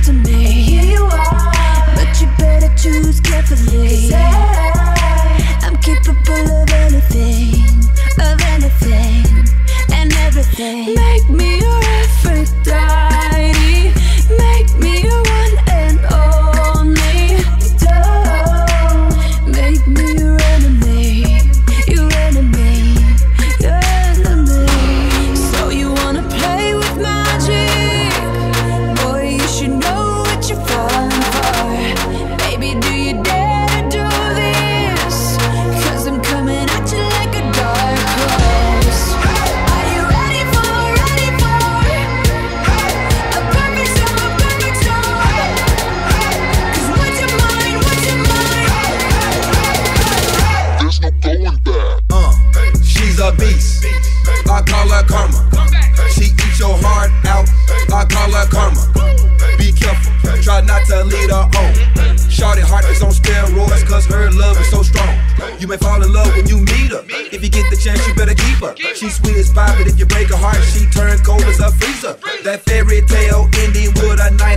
to me. And here you are, but you better choose carefully. 'Cause I'm capable of anything, and everything. Make me your Aphrodite, make me your one and only. Don't make me your enemy, your enemy, your enemy. So you wanna play with magic? Boy, you should know what you're falling for. Baby, do you dare to do this? 'Cause I'm coming at you like a dark horse. Are you ready for a perfect storm, a perfect storm? 'Cause what's your mind, what's your mind? There's no going back. She's a beast, I call her karma. She eats your heart out, I call her karma. Be careful, try not to lead her on. Shorty heart is on steroids, 'cause her love is so strong. You may fall in love when you meet her. If you get the chance, you better keep her. She's sweet as pie, but if you break her heart, she turns cold as a freezer. That fairy tale ending with a night